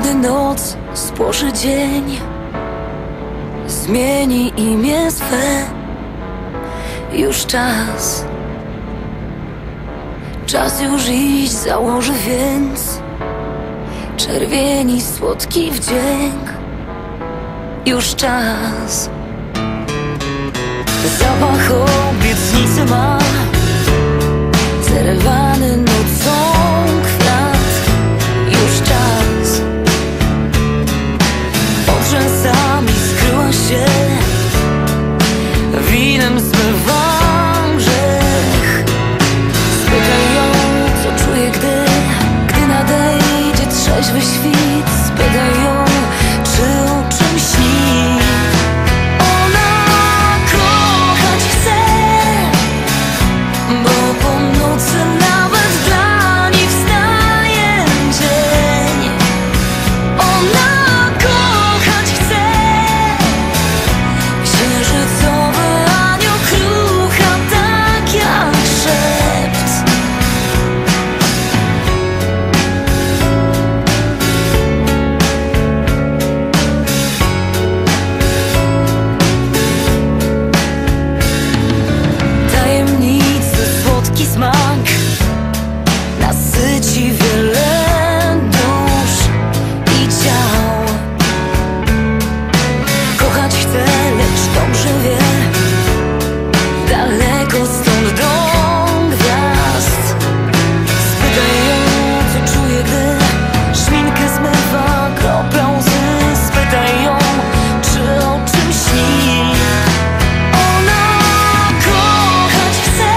Gdy noc spłoszy dzień, zmieni imię swe. Już czas, czas już iść, założy więc czerwieni słodki wdzięk. Już czas, zapach obietnicy ma, zerwany nocą kwiat. Już czas, pod rzęsami skryła się, winem zmywam grzech. Spytaj ją, co czuje, gdy nadejdzie trzeźwy świt. Spytaj ją, czy o czym śni. Ona kochać chce, bo po nocy nawet dla niej wstaje dzień. Ona kochać chce, księżycowy anioł krucha, tak jak szept. Tajemnicy słodki smak nasyci wiele dusz i ciał. Kochać chce, lecz dobrze wie, daleko stąd do gwiazd. Spytaj ją, co czuje, gdy szminkę zmywa kropla łzy. Spytaj ją, czy o czym śni. Ona kochać chce,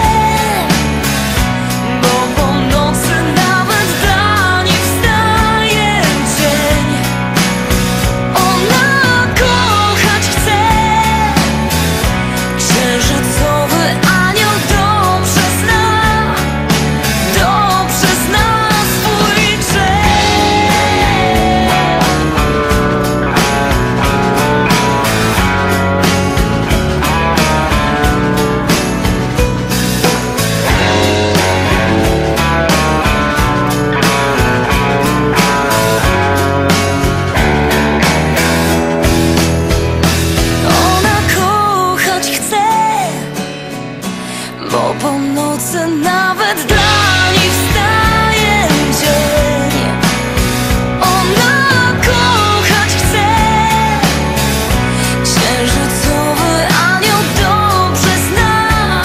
bo po nocy nawet dla niej wstaje dzień. Ona kochać chce, księżycowy anioł dobrze zna swój czas. Ona kochać chce, bo po nocy nawet dla niej wstaje dzień. Ona kochać chce, księżycowy anioł dobrze zna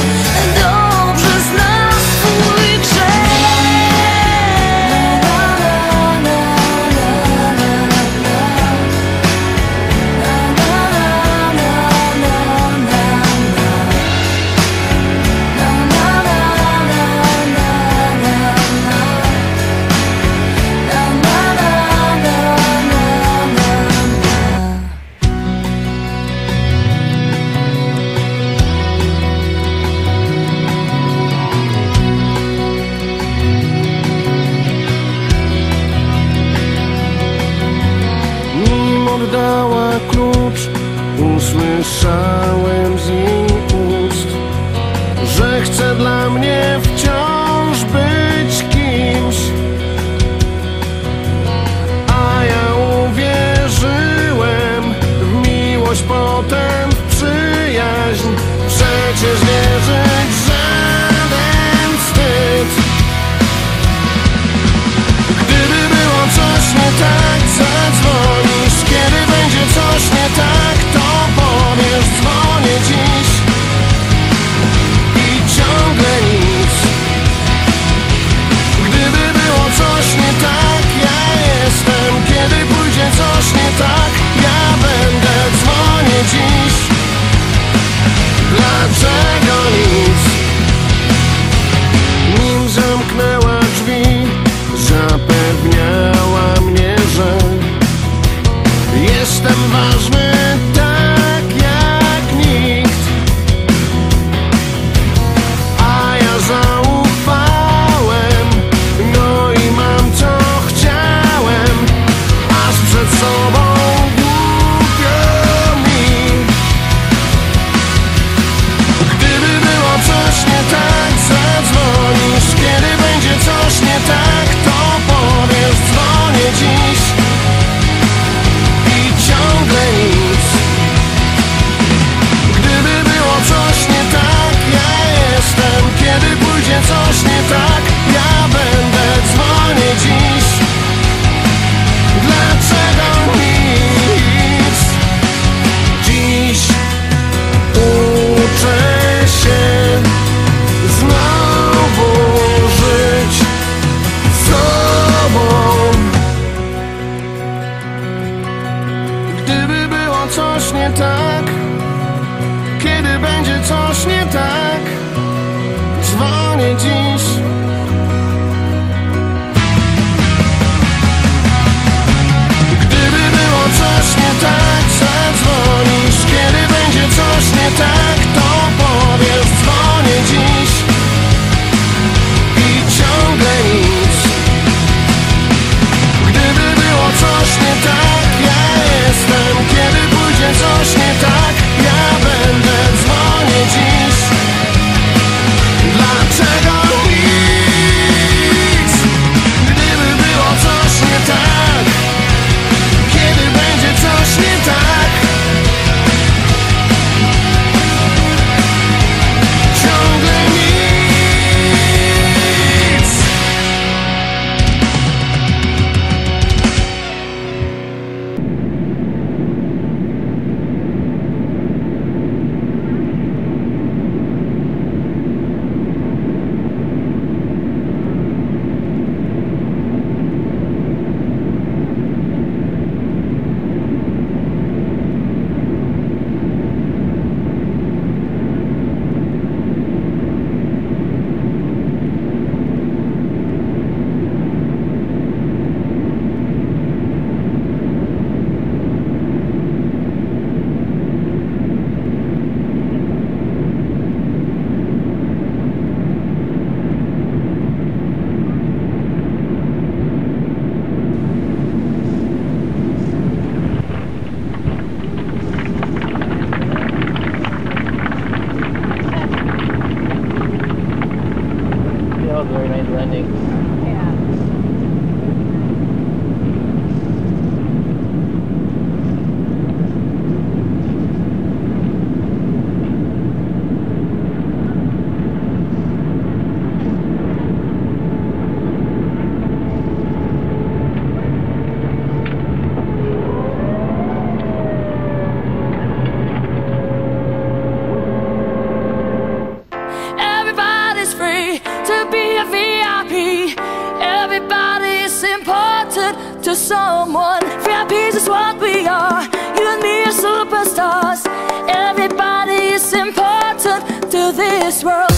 swój grzech. Nim oddała klucz, usłyszałem z jej ust, że chce dla mnie wciąż być kimś. A ja uwierzyłem w miłość, potem w przyjaźń. Przecież wierzyć żaden wstyd. Gdyby było coś nie tak, zadzwonisz. Kiedy będzie coś nie tak, to powiesz, dzwonię. someone. VIP is what we are. You and me are superstars. Everybody is important to this world.